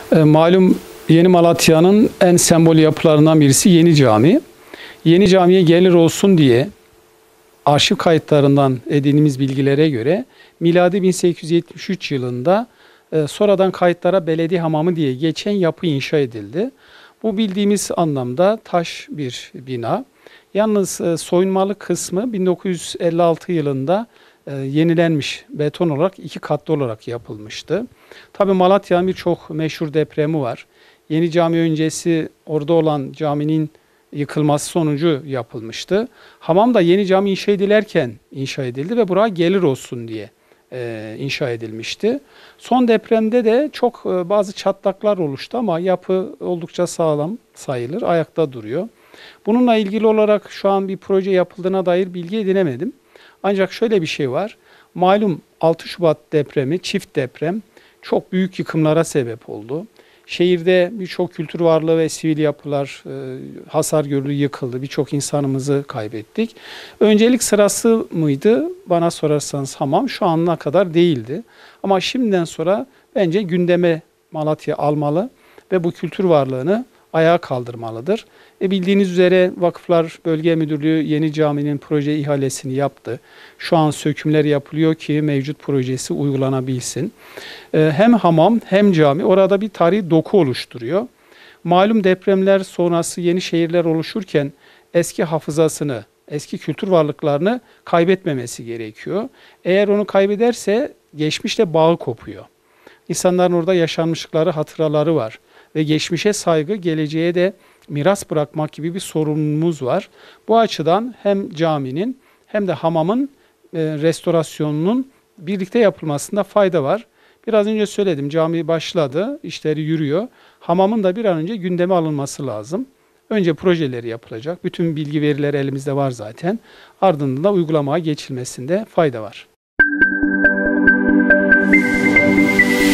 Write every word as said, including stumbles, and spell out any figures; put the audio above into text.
E, malum Yeni Malatya'nın en sembol yapılarından birisi Yeni Cami. Yeni Cami'ye gelir olsun diye arşiv kayıtlarından edindiğimiz bilgilere göre miladi bin sekiz yüz yetmiş üç yılında e, sonradan kayıtlara belediye hamamı diye geçen yapı inşa edildi. Bu bildiğimiz anlamda taş bir bina. Yalnız e, soyunmalı kısmı bin dokuz yüz elli altı yılında e, yenilenmiş, beton olarak iki katlı olarak yapılmıştı. Tabii Malatya'nın birçok meşhur depremi var. Yeni Cami öncesi orada olan caminin yıkılması sonucu yapılmıştı. Hamam da Yeni Cami inşa edilerken inşa edildi ve buraya gelir olsun diye e, inşa edilmişti. Son depremde de çok e, bazı çatlaklar oluştu ama yapı oldukça sağlam sayılır, ayakta duruyor. Bununla ilgili olarak şu an bir proje yapıldığına dair bilgi edinemedim. Ancak şöyle bir şey var. Malum altı Şubat depremi, çift deprem çok büyük yıkımlara sebep oldu. Şehirde birçok kültür varlığı ve sivil yapılar e, hasar gördü, yıkıldı. Birçok insanımızı kaybettik. Öncelik sırası mıydı? Bana sorarsanız hamam şu ana kadar değildi. Ama şimdiden sonra bence gündeme Malatya almalı ve bu kültür varlığını ayağa kaldırmalıdır. E bildiğiniz üzere Vakıflar Bölge Müdürlüğü Yeni Cami'nin proje ihalesini yaptı. Şu an sökümler yapılıyor ki mevcut projesi uygulanabilsin. E, hem hamam hem cami orada bir tarihi doku oluşturuyor. Malum depremler sonrası yeni şehirler oluşurken eski hafızasını, eski kültür varlıklarını kaybetmemesi gerekiyor. Eğer onu kaybederse geçmişle bağı kopuyor. İnsanların orada yaşanmışlıkları, hatıraları var. Ve geçmişe saygı, geleceğe de miras bırakmak gibi bir sorumluluğumuz var. Bu açıdan hem caminin hem de hamamın e, restorasyonunun birlikte yapılmasında fayda var. Biraz önce söyledim, cami başladı, işleri yürüyor. Hamamın da bir an önce gündeme alınması lazım. Önce projeleri yapılacak. Bütün bilgi verileri elimizde var zaten. Ardından da uygulamaya geçilmesinde fayda var.